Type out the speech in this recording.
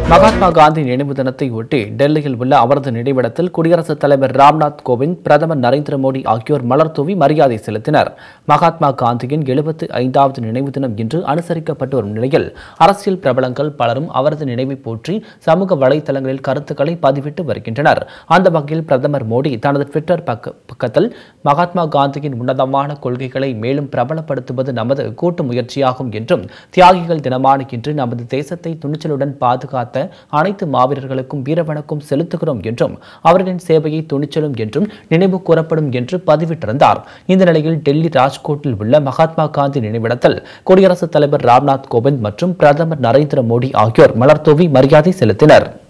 மகாத்மா காந்தி நினைவு தினத்தை ஒட்டி டெல்லியில் உள்ள அவரது நினைவிடத்தில் குடியரசுத் தலைவர் ராம்நாத் கோவிந்த், பிரதமர் நரேந்திர மோடி ஆகியோர் மலர் தூவி மரியாதை செலுத்தினர். மகாத்மா காந்தியின் 75வது நினைவு தினம் இன்று அனுசரிக்கப்பட்டு வரும் நிலையில் அரசியல் பிரபலங்கள் பலரும் அவரது நினைவை போற்றி சமூக வலைதளங்களில் கருத்துக்களை பதிவிட்டு வருகின்றனர். அந்த வகையில் பிரதமர் மோடி தனது ட்விட்டர் பக்கத்தில் மகாத்மா காந்தியின் உன்னதமான கொள்கைகளை மேலும் பிரபலப்படுத்துவது நமது கூட்டு முயற்சியாகும் என்றும், தியாகிகள் தினமான இன்று நமது தேசத்தை துணிச்சலுடன் பாதுகாத்த அனைத்து மாவீரர்களுக்கும் வீரவணக்கம் செலுத்துகிறோம் என்றும், அவர்களின் சேவையை துணிச்சலும் என்றும் நினைவு கூறப்படும் என்று பதிவிட்டிருந்தார். இந்த நிலையில் டெல்லி ராஜ்கோட்டில் உள்ள மகாத்மா காந்தி நினைவிடத்தில் குடியரசுத் தலைவர் ராம்நாத் கோவிந்த் மற்றும் பிரதமர் நரேந்திர மோடி ஆகியோர் மலர் தூவி மரியாதை செலுத்தினர்.